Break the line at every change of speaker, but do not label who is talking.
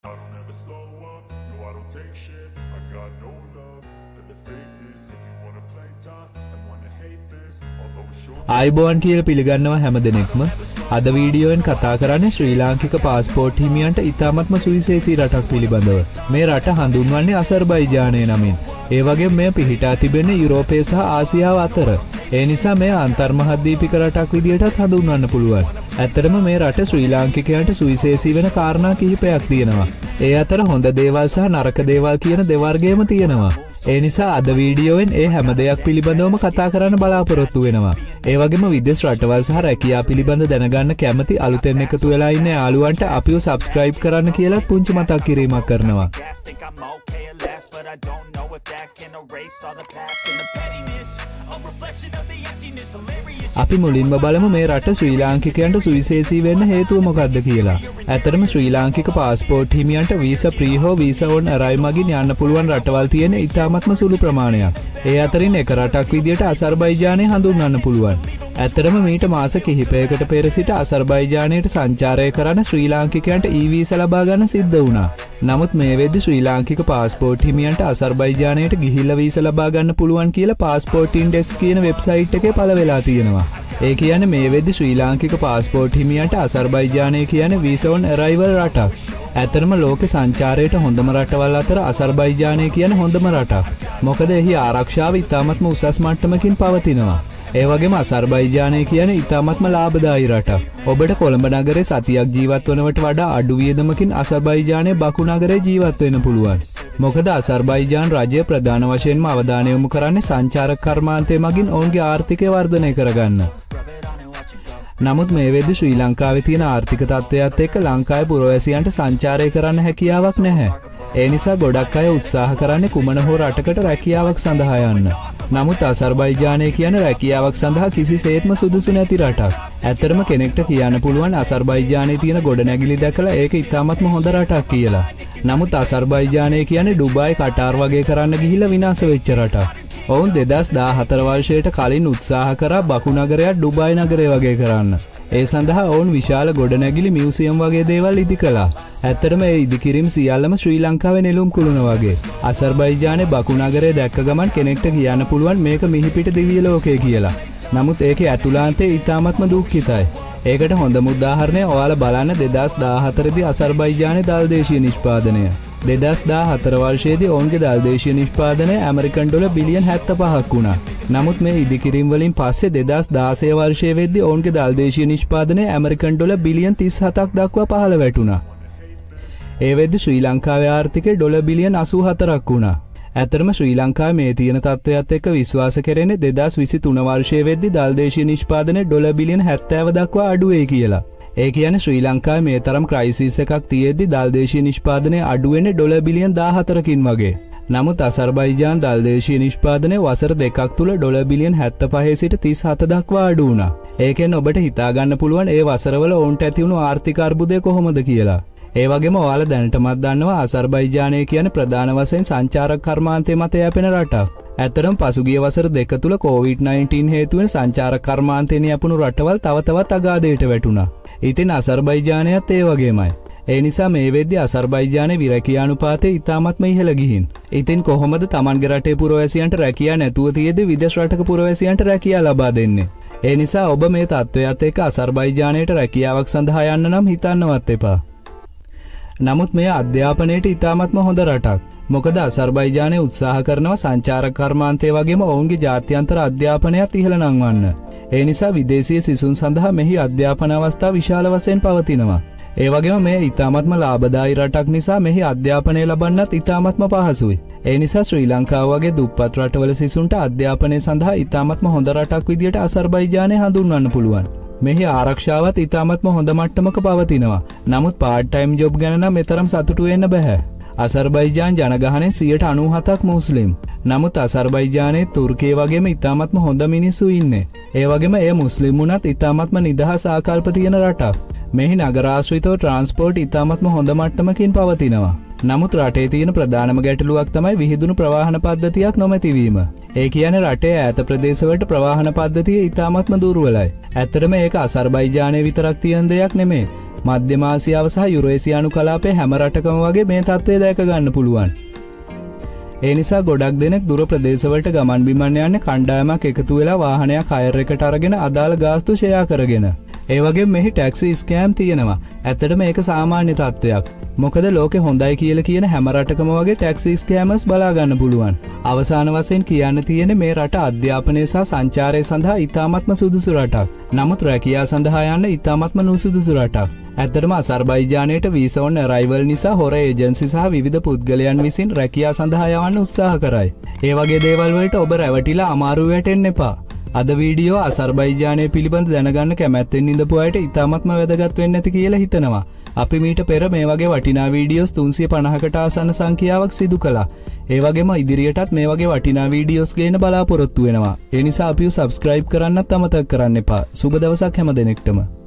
I don't ever slow up, no I don't take shit. I got no love for the fakeness. If you wanna play tough and wanna hate this, I'll always show you.
ආයිබෝන් කියලා පිළිගන්නවා හැමදෙනෙක්ම. අද වීඩියෝෙන් කතා කරන්නේ ශ්‍රී ලාංකික passport හිමියන්ට ඉතාමත්ම සුවිශේෂී රටක් පිළිබඳව. මේ රට හඳුන්වන්නේ අසර්බයිජානය නමින්. ඒ වගේම මෙය පිහිටා තිබෙන්නේ යුරෝපය සහ ආසියාව අතර. ඒ නිසා මෙය අන්තර්මහද්වීපික රටක් විදිහටත් හඳුන්වන්න පුළුවන්. ඇත්තටම මේ රට ශ්‍රී ලාංකිකයන්ට සුවිශේෂී වෙන කාරණා කිහිපයක් තියෙනවා. ඒ අතර හොඳ දේවල් සහ නරක දේවල් කියන දෙවර්ගයම තියෙනවා. ඒ නිසා අද වීඩියෝවෙන් ඒ හැම දෙයක් පිළිබඳවම කතා කරන්න බලාපොරොත්තු වෙනවා. ඒ වගේම විදේශ රටවල් සහ රැකියාව පිළිබඳ දැනගන්න කැමති අලුතෙන් එකතු වෙලා ඉන්න යාළුවන්ට අපිව සබ්ස්ක්‍රයිබ් කරන්න කියලා පුංචි මතක් කිරීමක් කරනවා. අපි මුලින්ම බලමු මේ රට ශ්‍රී ලාංකිකයන්ට සුවිශේෂී වෙන්න හේතුව මොකක්ද කියලා. ඇත්තටම ශ්‍රී ලාංකික පාස්පෝර්ට් හිමියන්ට වීසා ප්‍රී හෝ වීසා ඔන් අරයිව් මගින් යන්න පුළුවන් රටවල් තියෙන ඉතාමත්ම සුළු ප්‍රමාණයක්. ඒ අතරින් එක රටක් විදියට අසර්බයිජානය හඳුන්වන්න පුළුවන්. ඇත්තටම මීට මාස කිහිපයකට පෙර සිට අසර්බයිජානයට සංචාරය කරන ශ්‍රී ලාංකිකයන්ට වීසා ලබා ගන්න සිද්ධ වුණා. නමුත් මේ වෙද්දි ශ්‍රී ලාංකික පාස්පෝර්ට් හිමියන්ට අසර්බයිජානයට ගිහිල්ලා වීසා ලබා ගන්න පුළුවන් කියලා පාස්පෝර්ට් ඉන්ඩෙක්ස් කියන වෙබ්සයිට් එකේ පළ වෙලා තියෙනවා. ඒ කියන්නේ මේ වෙද්දි ශ්‍රී ලාංකික පාස්පෝර්ට් හිමියන්ට අසර්බයිජානය කියන්නේ වීසා ඔන් අරයිවල් රටක්. ඇත්තටම ලෝකේ සංචාරයට හොඳම රටවල් අතර අසර්බයිජානය කියන්නේ හොඳම රටක්. මොකද එහි ආරක්ෂාව ඉතාමත්ම උසස් මට්ටමකින් පවතිනවා. ඒ වගේම අසර්බයිජානය කියන්නේ ඉතාමත්ම ලාභදායී රටක්. ඔබට කොළඹ නගරේ සතියක් ජීවත් වනවට වඩා අඩු වියදමකින් අසර්බයිජානයේ බකු නගරේ ජීවත් වෙන්න පුළුවන්. මොකද අසර්බයිජාන් රජය ප්‍රධාන වශයෙන්ම අවධානය යොමු කරන්නේ සංචාරක කර්මාන්තය මගින් ඔවුන්ගේ ආර්ථිකය වර්ධනය කරගන්න. නමුත් මේ වෙද්දි ශ්‍රී ලංකාවේ තියෙන ආර්ථික තත්ත්වයත් එක්ක ලංකාවේ පුරවැසියන්ට සංචාරය කරන්න හැකියාවක් නැහැ. ඒ නිසා ගොඩක් අය උත්සාහ කරන්නේ කුමන හෝ රටකට රැකියාවක් සඳහා යන්න. නමුත් අසර්බයිජානය කියන රැකියාවක් සඳහා කිසිසේත්ම සුදුසු නැති රටක්. ඇත්තටම කෙනෙක්ට කියන්න පුළුවන් අසර්බයිජානයේ තියෙන ගොඩනැගිලි දැකලා ඒක ඉතාමත්ම හොඳ රටක් කියලා. නමුත් අසර්බයිජානය කියන්නේ ඩුබායි කටාර් වගේ කරන්න ගිහිල්ලා විනාශ වෙච්ච රටක්. ඔවුන් 2014 වර්ෂයට කලින් උත්සාහ කරා බකු නගරයක් ඩුබායි නගරය වගේ කරන්න. ඒ සඳහා ඔවුන් විශාල ගොඩනැගිලි මියුසියම් වගේ දේවල් ඉදි කළා. ඇත්තටම ඒ ඉදිකිරීම් සියල්ලම ශ්‍රී ලංකාවේ නෙළුම් කුළුණ වගේ. අසර්බයිජානයේ බකු නගරය දැක්ක ගමන් කෙනෙක්ට කියන්න පුළුවන් මේක මිහිපිට දිව්‍ය ලෝකය කියලා. නමුත් ඒකේ ඇතුළාන්තය ඉතාමත්ම දුක්ඛිතයි. ඒකට හොඳම උදාහරණය ඔයාලා බලන්න 2014 දී අසර්බයිජානයේ දල්දේශීය නිෂ්පාදනය. 2014 වර්ෂයේදී ඔවුන්ගේ දල්දේශීය නිෂ්පාදනය ඇමරිකන් ඩොලර් බිලියන් 75ක් වුණා. නමුත් මේ ඉදිකිරීම් වලින් පස්සේ 2016 වර්ෂයේ වෙද්දී ඔවුන්ගේ දල්දේශීය නිෂ්පාදනය ඇමරිකන් ඩොලර් බිලියන් 37ක් දක්වා පහළ වැටුණා. ඒ වෙද්දී ශ්‍රී ලංකාවේ ආර්ථිකය ඩොලර් බිලියන් 84ක් වුණා. ඇත්තටම ශ්‍රී ලංකාවේ මේ තියෙන තත්ත්වයත් එක්ක විශ්වාස කරන්නේ 2023 වර්ෂයේ වෙද්දී දල්දේශීය නිෂ්පාදනය ඩොලර් බිලියන් 70 දක්වා අඩු වෙයි කියලා. ඒ කියන්නේ ශ්‍රී ලංකාවේ මේ තරම් ක්‍රයිසිස් එකක් තියෙද්දි දල්දේශීය නිෂ්පාදනය අඩු වෙන්නේ ඩොලර් බිලියන් 14කින් වගේ. නමුත් අසර්බයිජාන් දල්දේශීය නිෂ්පාදනය වසර දෙකක් තුල ඩොලර් බිලියන් 75 සිට 37 දක්වා අඩු වුණා. ඒකෙන් ඔබට හිතා ගන්න පුළුවන් ඒ වසරවල ඔවුන්ට ඇති වුණු ආර්ථික අර්බුදය කොහොමද කියලා. ඒ වගේම ඔයාලා දැනටමත් දන්නවා අසර්බයිජානය කියන්නේ ප්‍රධාන වශයෙන් සංචාරක කර්මාන්තය මත යැපෙන රටක්. ඇත්තටම පසුගිය වසර දෙක තුල COVID-19 හේතුවෙන් සංචාරක කර්මාන්තයෙන් යැපුණු රටවල් තව තවත් අගාධයට වැටුණා. ඉතින් අසර්බයිජානයත් ඒ වගේමයි. ඒ නිසා මේ වෙද්දී අසර්බයිජානයේ විරැකියානුපාතය ඉතාමත්ම ඉහළ ගිහින්. ඉතින් කොහොමද Tamanගේ රටේ පුරවැසියන්ට රැකියාව නැතුව තියෙද්දි විදේශ රටක පුරවැසියන්ට රැකියාව ලබා දෙන්නේ? ඒ නිසා ඔබ මේ තත්ත්වයට එක්ක අසර්බයිජානයට රැකියාවක් සඳහා යන්න නම් හිතන්නවත් එපා. නමුත් මේ අධ්‍යාපනයේට ඉතාමත්ම හොඳ රටක්. මොකද අසර්බයිජානය උත්සාහ කරනවා සංචාරක කර්මාන්තය වගේම ඔවුන්ගේ ජාත්‍යන්තර අධ්‍යාපනයත් ඉහළ නංවන්න. ඒ නිසා විදේශීය සිසුන් සඳහා මෙහි අධ්‍යාපන අවස්ථා විශාල වශයෙන් පවතිනවා. ඒ වගේම මේ ඉතාමත්ම ලාභදායී රටක් නිසා මෙහි අධ්‍යාපනය ලබන්නත් ඉතාමත්ම පහසුයි. ඒ නිසා ශ්‍රී ලංකාව වගේ දුප්පත් රටවල සිසුන්ට අධ්‍යාපනය සඳහා ඉතාමත්ම හොඳ රටක් විදියට අසර්බයිජානය හඳුන්වන්න පුළුවන්. මෙහි ආරක්ෂාවත් ඉතාමත්ම හොඳ මට්ටමක පවතිනවා. නමුත් පාර්ට් ටයිම් ජොබ් ගැන නම් මෙතරම් සතුටු වෙන්න බෑ. අසර්බයිජාන් ජනගහනයේ 97%ක් මුස්ලිම්. නමුත් අසර්බයිජානයේ තුර්කිය වගේම ඉතාමත්ම හොඳ මිනිස්සු ඉන්නේ. ඒ වගේම එය මුස්ලිම් වුණත් ඉතාමත්ම නිදහස් ආකල්ප තියෙන රටක්. මෙහි නගරාශ්‍රිතව ට්‍රාන්ස්පෝර්ට් ඉතාමත්ම හොඳ මට්ටමකින් පවතිනවා. නමුත් රටේ තියෙන ප්‍රධානම ගැටලුවක් තමයි විහිදුණු ප්‍රවාහන පද්ධතියක් නොමැතිවීම. ඒ කියන්නේ රටේ ඈත ප්‍රදේශවලට ප්‍රවාහන පද්ධතිය ඉතාමත්ම දුර්වලයි. ඇත්තටම ඒක අසර්බයිජානයේ විතරක් තියෙන දෙයක් නෙමෙයි. මධ්‍යම ආසියාව සහ යුරේසියානු කලාපයේ හැම රටකම වගේ මේ තත්ත්වය දැක ගන්න පුළුවන්. ඒ නිසා ගොඩක් දෙනෙක් දුර ප්‍රදේශවලට ගමන් බිමන් යන්නේ කණ්ඩායමක් එකතු වෙලා වාහනයක් හයර් එකට අරගෙන අදාළ ගාස්තු ෂෙයා කරගෙන. ඒ වගේම මෙහි ටැක්සි ස්කෑම් තියෙනවා. ඇත්තටම ඒක සාමාන්‍ය තත්ත්වයක්. මොකද ලෝකෙ හොඳයි කියලා කියන හැම රටකම වගේ ටැක්සි ස්කෑමර්ස් බලා ගන්න පුළුවන්. අවසාන වශයෙන් කියන්න තියෙන්නේ මේ රට අධ්‍යාපනය සහ සංචාරය සඳහා ඉතාමත්ම සුදුසු රටක්. නමුත් රැකියාව සඳහා යන්න ඉතාමත්ම නුසුදුසු රටක්. ඇත්තටම අසර්බයිජානයට වීසා ඔන් අරයිවල් නිසා හොර ඒජන්සි සහ විවිධ පුද්ගලයන් විසින් රැකියාව සඳහා යවන්න උත්සාහ කරයි. ඒ වගේ දේවල් වලට ඔබ රැවටිලා අමාරු වැටෙන්න එපා. අද වීඩියෝ අසර්බයිජානය පිළිබඳ දැනගන්න කැමැත්තෙන් ඉඳපු අයට ඉතාමත්ම වැදගත් වෙන්න ඇති කියලා හිතනවා. අපි මීට පෙර මේ වගේ වටිනා වීඩියෝස් 350කට ආසන්න සංඛ්‍යාවක් සිදු කළා. ඒ වගේම ඉදිරියටත් මේ වගේ වටිනා වීඩියෝස් ගේන්න බලාපොරොත්තු වෙනවා. ඒ නිසා අපිව subscribe කරන්නත් අමතක කරන්න එපා. සුබ දවසක් හැම දෙනෙක්ටම.